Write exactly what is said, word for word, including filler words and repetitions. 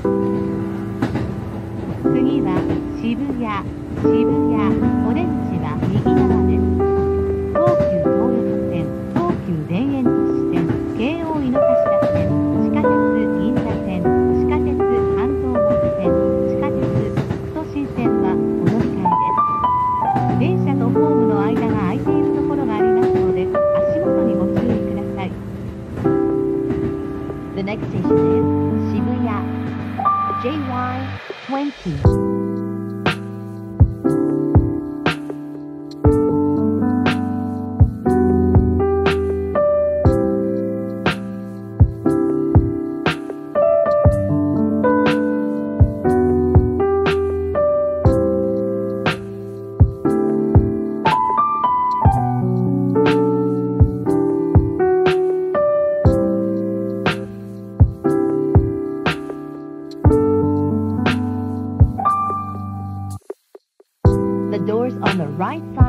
次は渋谷、渋谷、オレンジは右側です。東急東横線、東急田園都市線、京王井の頭線、地下鉄銀座線、地下鉄関東本線、地下鉄副都心線はお乗り換えです。電車とホームの間が空いているところがありますので、足元にご注意ください。The next station is 渋谷 ジェイワイにじゅう。The doors on the right side